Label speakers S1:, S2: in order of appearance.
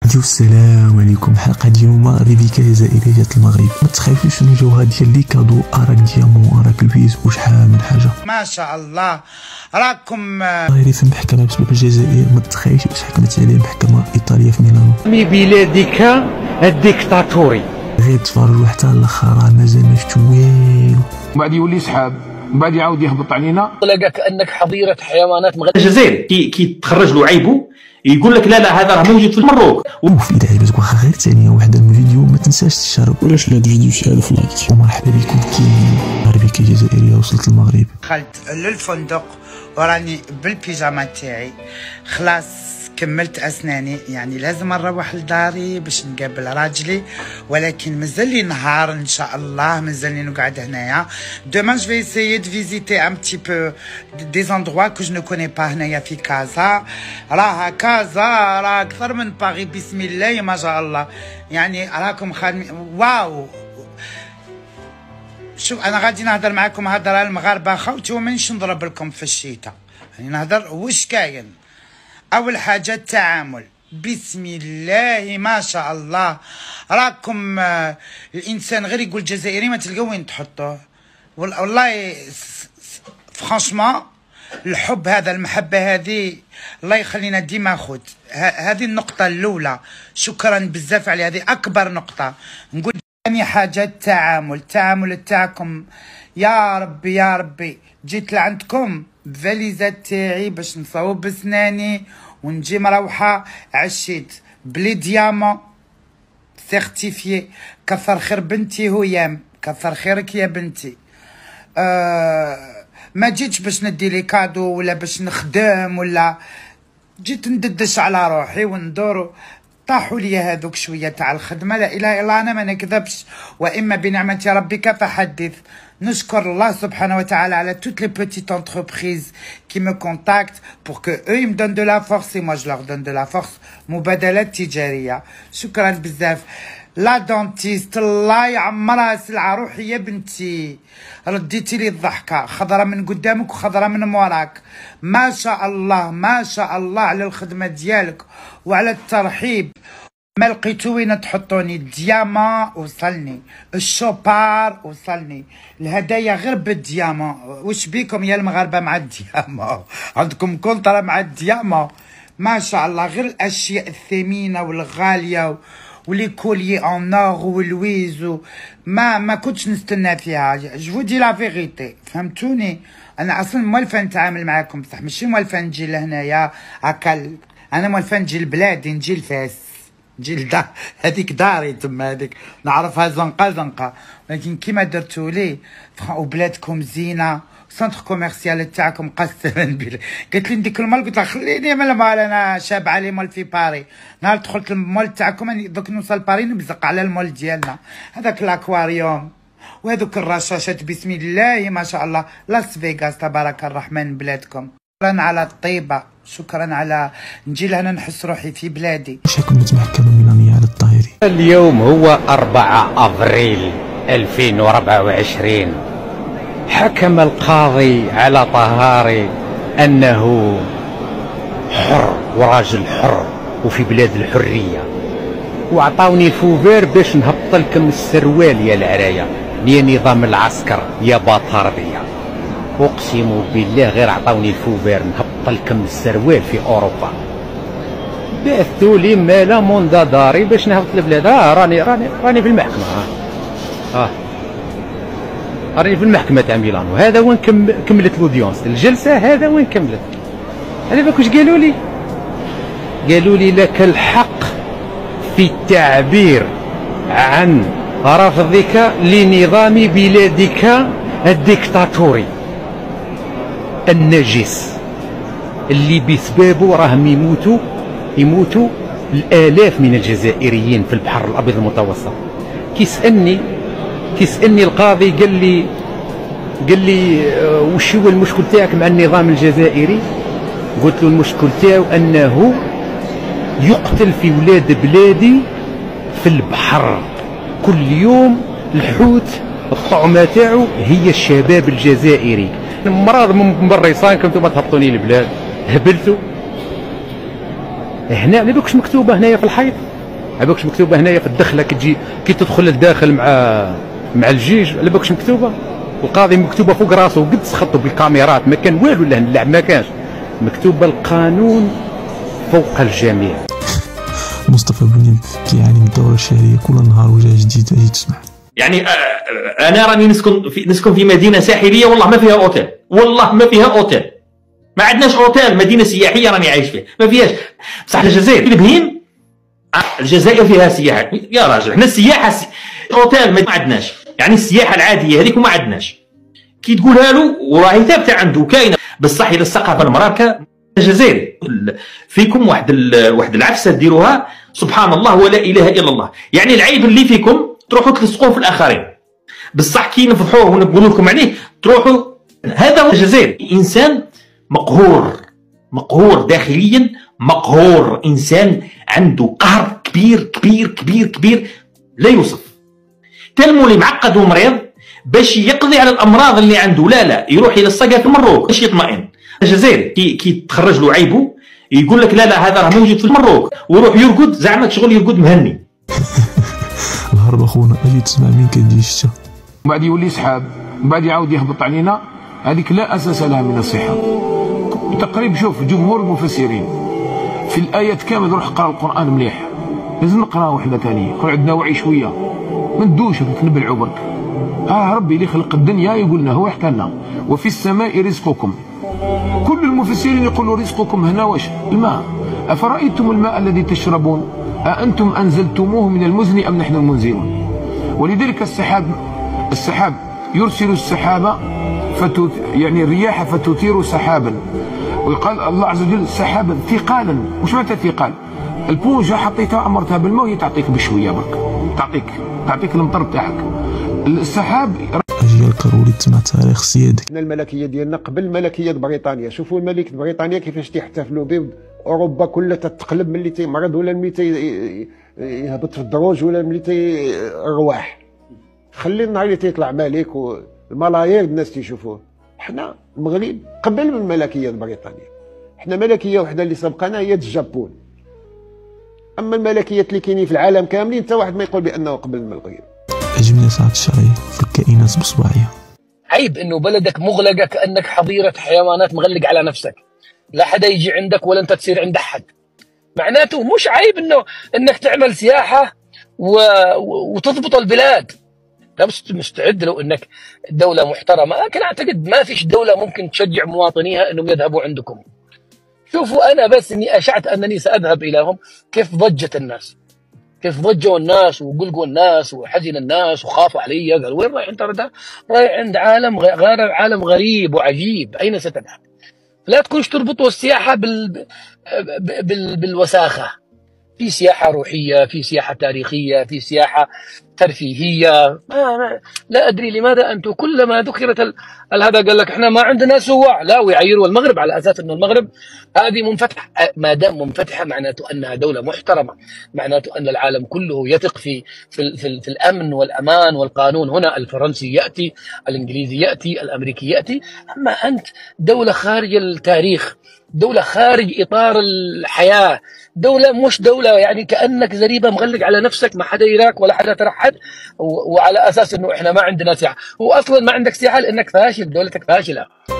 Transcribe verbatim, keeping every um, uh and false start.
S1: ديال السلام عليكم. حلقه ديالنا ريبيكا جزائريه ديال المغرب. ما تخافوش شنو جوها ديال لي كادو اراك ديامون اراك لويز وشحال من حاجه
S2: ما شاء الله. راكم
S1: غير في المحكمه بسبب الجزائر. ما تتخيلش واش حكمت عليه المحكمه الايطاليه في ميلانو.
S3: مي بلادك الديكتاتوري. غير
S1: تفرجوا حتى الاخر مازال ما شفتو والو.
S4: من بعد يولي سحاب، من بعد يعاود يهبط علينا.
S5: تلقى كانك حظيره حيوانات مغرب.
S6: الجزائر كي كي تخرج له عيبه يقول لك لا لا هذا راه موجود في المروك.
S1: وفي داعي واخا غير ثانيه واحده من الفيديو ما تنساش تشارك ولاش لهاد الفيديو شحال في لايك. ومرحبا بكم كي ريبيكا جزائريه وصلت المغرب.
S2: دخلت للفندق وراني بالبيجاما تاعي خلاص كملت اسناني، يعني لازم نروح لداري باش نقابل راجلي، ولكن مازال لي نهار ان شاء الله، مازال لي نقعد هنايا. دومان جو في اسيي دو فيزيتي ان بتي بو دي زاندروا كو جو نو كوني با هنايا في كازا. راها كازا راه اكثر من باغي بسم الله ما شاء الله، يعني راكم خادمين واو. شوف انا غادي نهضر معكم هضره المغاربه خوتي ومانيش نضرب لكم في الشتاء، يعني نهضر واش كاين. اول حاجه التعامل بسم الله ما شاء الله. راكم آه الانسان غير يقول جزائري ما تلقاو وين تحطوه والله. فرانشمون الحب هذا المحبه هذه الله يخلينا ديما خود. هذه النقطه الاولى، شكرا بزاف على هذه اكبر نقطه. نقول ثاني حاجه التعامل. التعامل تاعكم يا ربي يا ربي. جيت لعندكم فاليزات تاعي باش نصوب بسناني ونجي مروحه، عشيت بلي ديامون سيرتيفيي. كثر خير بنتي هيام، كثر خيرك يا بنتي. أه ما جيتش باش ندي لي كادو ولا باش نخدم، ولا جيت نددش على روحي وندور. طاحوا لي هذوك شويه تاع الخدمه، لا اله الا الله، انا ما نكذبش. واما بنعمه ربك فحدث. نشكر الله سبحانه وتعالى على toutes les petites entreprises qui me contactent pour que eux ils me donnent de la force et moi je leur donne de la force. مبادلات تجاريه. شكرا بزاف. لا دونتيست الله يعمرها سلعه. روحي يا بنتي رديتي لي الضحكه، خضره من قدامك وخضره من موراك. ما شاء الله ما شاء الله على الخدمه ديالك وعلى الترحيب. ما لقيتو وين تحطوني. الدياما وصلني، الشوبار وصلني، الهدايا غير بالدياما. واش بيكم يا المغاربه مع الدياما؟ عندكم كونطرا مع الدياما ما شاء الله. غير الاشياء الثمينه والغاليه ولي كوليي اون اور والويز ما ما كنتش نستنى فيها. جو دي لا فيغيتي، فهمتوني؟ انا اصلا موالفه نتعامل معاكم بصح ماشي موالفه نجي لهنايا هكا. انا موالفه نجي لبلادي، نجي لفاس، نجي لدار. هذيك داري تما، هذيك نعرفها زنقه زنقه. لكن كيما درتوا لي وبلادكم زينه، سنتر كوميرسيال تاعكم قسما بالله. قالت لي نديك المول، قلت لها خليني من المول، انا شابعه لي مول في باري. نهار دخلت المول تاعكم دوك نوصل باري نبزق على المول ديالنا، هذاك الاكواريوم وهذوك الرشاشات بسم الله ما شاء الله. لاس فيغاس تبارك الرحمن بلادكم. شكرا على الطيبه، شكرا على نجي لهنا نحس روحي في بلادي.
S1: واش حكمت محكمه ميلانيه على الطاهري.
S3: اليوم هو أربعة أفريل ألفين وأربعة وعشرين. حكم القاضي على طهاري أنه حر وراجل حر وفي بلاد الحرية، وعطاوني الفوفير باش نهبط لكم السروال يا العراية يا نظام العسكر يا باطاردية. اقسم بالله غير عطاوني الفوفير نهبط لكم السروال في اوروبا. بعثوا لي مالا موندا داري باش نهبط البلاد. اه راني راني راني في المحكمة. اه, آه. راني في المحكمة تاع ميلانو. هذا وين كم كملت لوديونس الجلسة، هذا وين كملت. على بالك واش قالوا لي؟ قالوا لي لك الحق في التعبير عن رفضك لنظام بلادك الديكتاتوري النجس اللي بسببه راهم يموتوا يموتوا الالاف من الجزائريين في البحر الابيض المتوسط. كيسالني كيسالني القاضي قال لي قال لي وش هو المشكل تاعك مع النظام الجزائري؟ قلت له المشكل تاعو انه يقتل في ولاد بلادي في البحر كل يوم. الحوت الطعمه تاعو هي الشباب الجزائري. مرض من برا يصانكم انتم تهبطوني البلاد. هبلتوا هنا على بالكش مكتوبه هنايا في الحيط عباكش مكتوبه هنايا في الدخله كي تجي كي تدخل للداخل مع مع الجيج عباكش مكتوبه. القاضي مكتوبه فوق راسه وقد سخطوا بالكاميرات ما كان والو له اللعب ما كانش مكتوبه القانون فوق الجميع.
S1: مصطفى بنيب كيعاني من الدوره الشهريه كل نهار وجه جديد اجي تسمع.
S6: يعني انا راني نسكن في نسكن في مدينه ساحليه والله ما فيها اوتيل، والله ما فيها اوتيل، ما عندناش اوتيل، مدينه سياحيه راني عايش فيها ما فيهاش. بصح الجزائر البهيم الجزائر فيها سياحه يا راجل، حنا السياحه سي... اوتيل ما عندناش، يعني السياحه العاديه هذيك ما عندناش. كي تقولها له وراهي ثابته عنده كاينه، بصح الى الثقافه المراكه الجزائري فيكم واحد ال... واحد العفسه ديروها سبحان الله ولا اله الا الله. يعني العيب اللي فيكم تروحوا تلصقوه في الاخرين، بصح كي نفضحوه ونقول لكم عليه تروحوا. هذا هو الجزائري، انسان مقهور مقهور داخليا، مقهور، انسان عنده قهر كبير كبير كبير كبير لا يوصف. تلمو اللي معقد ومريض باش يقضي على الامراض اللي عنده، لا لا يروح الى الصقر في المروك باش يطمئن. الجزائري كي, كي تخرج له عيبه يقول لك لا لا هذا راه موجود في المروك، ويروح يرقد زعما شغل يرقد مهني.
S1: الهرب اخونا اجي تسمع مين كتجي الشتا،
S4: من بعد يولي سحاب، من بعد يعاود يهبط علينا، هذيك لا اساس لها من الصحه. تقريبا شوف جمهور المفسرين في الايات كامل روح قرا القران مليح، لازم نقراو حنا ثاني، يكون عندنا وعي شويه، ما ندوش نبلعوا برك. اه ربي اللي خلق الدنيا يقول لنا، هو يحكى لنا وفي السماء رزقكم. كل المفسرين يقولوا رزقكم هنا واش؟ الماء. افرايتم الماء الذي تشربون أأنتم أنزلتموه من المزن أم نحن المنزلون؟ ولذلك السحاب السحاب يرسل السحابة فتث... يعني الرياح فتثير سحابا، ويقال الله عز وجل سحابا ثقالا. وش معناتها ثقال؟ البونجة حطيتها عمرتها بالماء وهي تعطيك بشوية برك، تعطيك تعطيك المطر تاعك. السحاب
S1: اجي القاروري تسمع تاريخ سيادك.
S7: حنا الملكيه ديالنا قبل ملكيه بريطانيا، شوفوا ملكه بريطانيا كيفاش تيحتفلوا به، اوروبا كلها تتقلب ملي تيمرض ولا ملي تيهبط في الدروج ولا ملي تيرواح. خلي النهار اللي تيطلع ملك والملايير الناس تيشوفوه. حنا المغرب قبل من الملكيه بريطانيا، حنا ملكيه وحده اللي سبقنا هي الجابون. اما الملكيات اللي كاينين في العالم كاملين حتى واحد ما يقول بانه قبل من المغرب.
S1: عجبني ساعة الشرعية في الكائنات بصباعية.
S5: عيب انه بلدك مغلقه كانك حظيره حيوانات مغلق على نفسك، لا حدا يجي عندك ولا انت تصير عند احد. معناته مش عيب انه انك تعمل سياحه و... وتضبط البلاد. لا مستعد لو انك دوله محترمه، لكن اعتقد ما فيش دوله ممكن تشجع مواطنيها انهم يذهبوا عندكم. شوفوا انا بس اني اشعت انني ساذهب اليهم، كيف ضجت الناس، كيف ضجوا الناس وقلقوا الناس وحزن الناس وخافوا علي، قالوا وين رايح انت؟ رايح عند عالم غير عالم غريب وعجيب، اين ستذهب؟ لا تكونش تربطوا السياحه بال... بال... بالوساخه. في سياحه روحيه، في سياحه تاريخيه، في سياحه ترفيهيه. ما ما لا ادري لماذا انتم كلما ذكرت ال... هذا قال لك احنا ما عندنا سواح، لا ويعيروا المغرب على اساس انه المغرب هذه منفتحه. ما دام منفتحه معناته انها دوله محترمه، معناته ان العالم كله يثق في في, في, في الامن والامان والقانون. هنا الفرنسي ياتي، الانجليزي ياتي، الامريكي ياتي. اما انت دوله خارج التاريخ، دولة خارج إطار الحياة، دولة مش دولة يعني كأنك زريبة مغلق على نفسك، ما حدا يراك ولا حدا ترحد، وعلى أساس إنه إحنا ما عندنا سياحة. هو أصلا ما عندك سياحة لأنك فاشل، دولتك فاشلة.